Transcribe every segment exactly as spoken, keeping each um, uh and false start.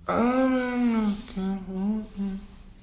I'm looking.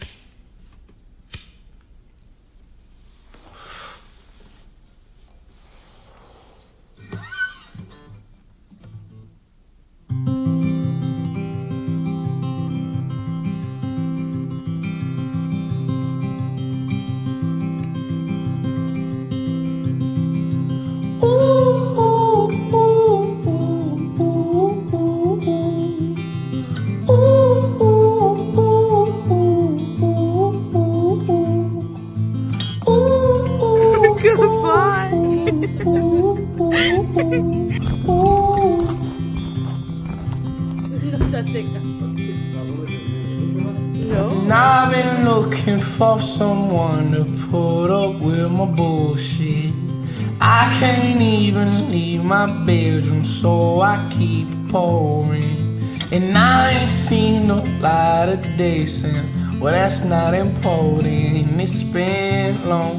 And I've been looking for someone to put up with my bullshit. I can't even leave my bedroom, so I keep pouring. And I ain't seen no light of day since. Well, that's not important. It's been long.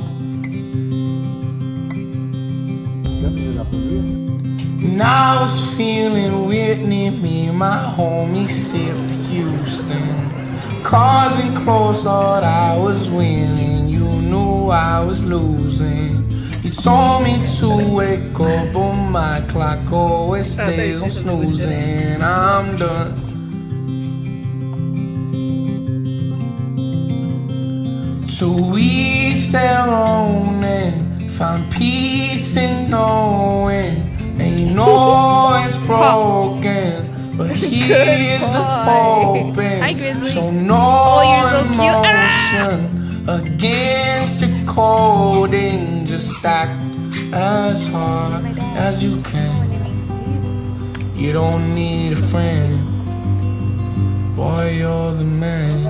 And I was feeling Whitney, me and my homie sipped Houston. Cars and clothes, thought I was winning. You knew I was losing. You told me to wake up, but my clock always stays on snoozing. I'm done. To each their own and find peace in knowing. Ain't know it's broken, but here's the hoping. So no emotion against your coding. Just act as hard as you can. You don't need a friend, boy, you're the man.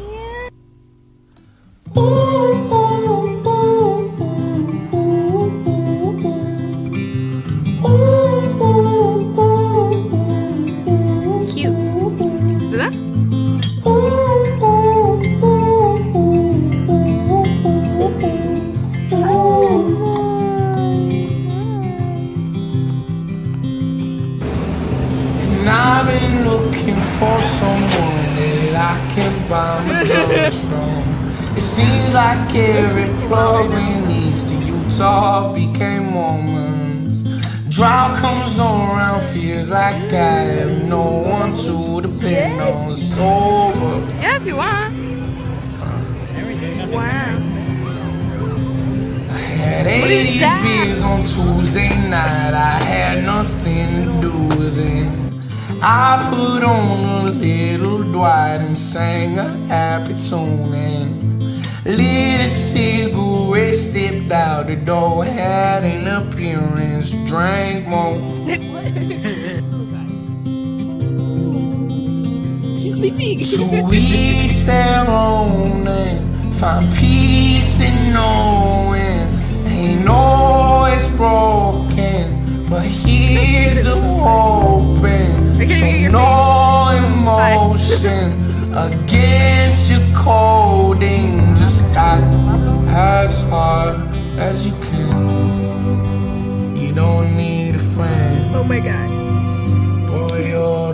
Ooh, ooh, ooh, ooh, ooh, ooh, ooh, ooh. Cute. Is that? And I've been looking for someone that I can buy my drugs from. It seems like every plug in East to Utah became Mormons. Drought comes around, feels like I have no one to depend on. It's over. Yeah, if you want. Wow. I had eighty beers on Tuesday night. I had nothing to do with it. I put on a little Dwight and sang a happy tune and lit a cigarette, stepped out the door, had an appearance, drank more. She's sleeping. To each their own and find peace in knowing. Ain't always broken, but here's the hoping. So no emotion against your coding. Just act as hard as you can. You don't need a friend. Oh my god. Boy, you're